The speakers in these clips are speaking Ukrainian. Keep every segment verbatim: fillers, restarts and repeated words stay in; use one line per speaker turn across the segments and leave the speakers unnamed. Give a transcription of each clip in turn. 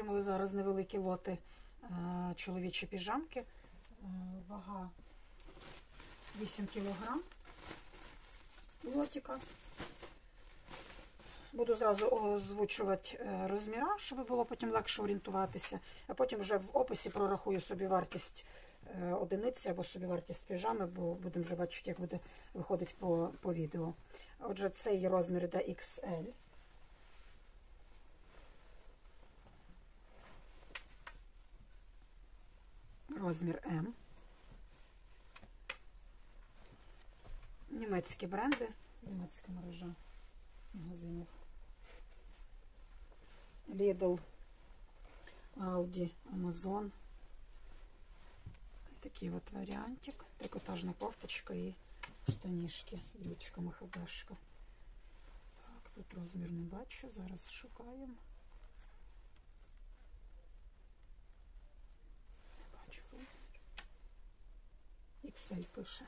отримали зараз невеликі лоти чоловічі піжамки. Вага вісім кілограм лотика. Буду зразу озвучувати розміри, щоб було потім легше орієнтуватися, а потім вже в описі прорахую собі вартість одиниці або собі вартість піжами, бо будемо вже бачити, як буде виходити по, по відео. Отже, цей розмір йде ікс ель. Розмір М. Німецькі бренди, німецька мережа магазинів. Lidl, Audi, Amazon. Такий от варіантик. Трикотажна кофточка і штанішки, брючками хбшка. Так, тут розмір не бачу, зараз шукаємо. Не бачу розмір. ікс ель пише.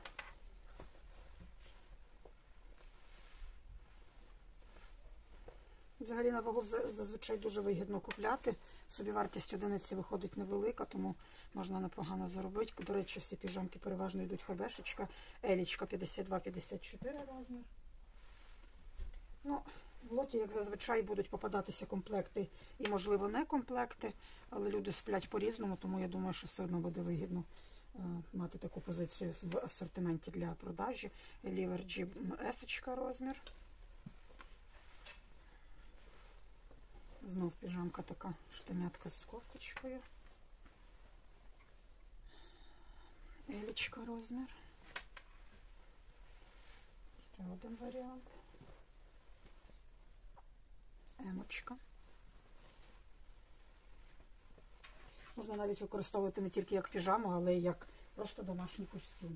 Взагалі на вагу зазвичай дуже вигідно купляти. Собівартість одиниці виходить невелика, тому можна непогано заробити. До речі, всі піжамки переважно йдуть хбшечка, елічка п'ятдесят два п'ятдесят чотири розмір. Ну, в лоті, як зазвичай, будуть попадатися комплекти і, можливо, не комплекти, але люди сплять по-різному, тому я думаю, що все одно буде вигідно е, мати таку позицію в асортименті для продажі. Ліверджі есочка розмір. Знов піжамка така, штанятка з кофточкою. Елічка розмір. Ще один варіант. Емочка. Можна навіть використовувати не тільки як піжаму, але й як просто домашній костюм.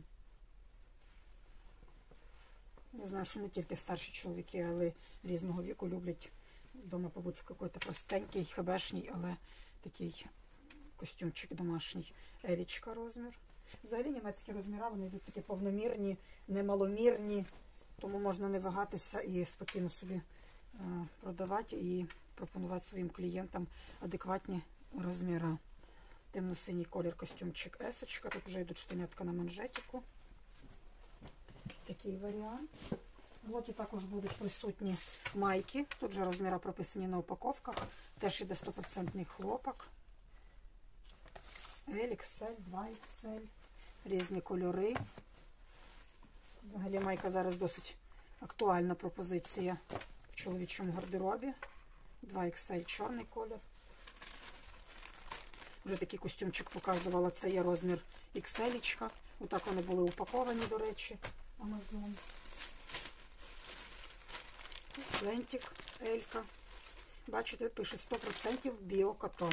Я знаю, що не тільки старші чоловіки, але різного віку люблять вдома побути в якийсь простенький, хбшній, але такий костюмчик домашній. Елічка розмір. Взагалі німецькі розміри, вони йдуть такі повномірні, немаломірні, тому можна не вагатися і спокійно собі е, продавати і пропонувати своїм клієнтам адекватні розміри. Темно-синій колір костюмчик есочка. Тут вже йдуть штанятка на манжетику. Такий варіант. В лоті також будуть присутні майки. Тут же розміри прописані на упаковках. Теж йде сто відсотків хлопок. Ель, ікс ель, два ікс ель. Різні кольори. Взагалі майка зараз досить актуальна пропозиція в чоловічому гардеробі. два ікс ель чорний колір. Вже такий костюмчик показувала. Це є розмір ікс ель. Отак вони були упаковані, до речі, Amazon. Лентик, Елька. Бачите, пише сто відсотків біокотон.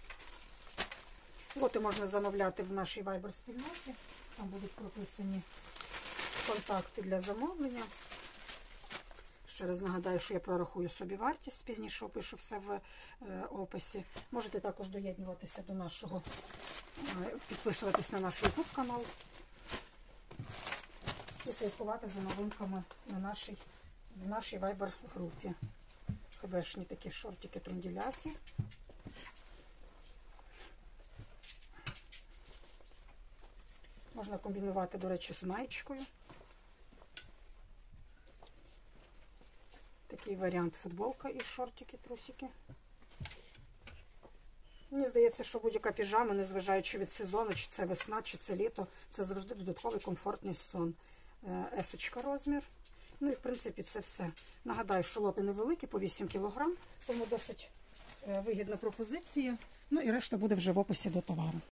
Лоти можна замовляти в нашій вайбер-спільноті. Там будуть прописані контакти для замовлення. Ще раз нагадаю, що я прорахую собі вартість. Пізніше опишу все в е, описі. Можете також доєднуватися до нашого, е, підписуватись на наш ютуб канал і слідкувати за новинками на нашій в нашій вайбер-групі. Хбшні такі шортики, трунділяхи. Можна комбінувати, до речі, з маєчкою. Такий варіант футболка і шортики, трусики. Мені здається, що будь-яка піжама, незважаючи від сезону, чи це весна, чи це літо, це завжди додатковий комфортний сон. Есочка розмір. Ну і, в принципі, це все. Нагадаю, що лоти невеликі, по вісім кілограм, тому досить вигідна пропозиція. Ну і решта буде вже в описі до товару.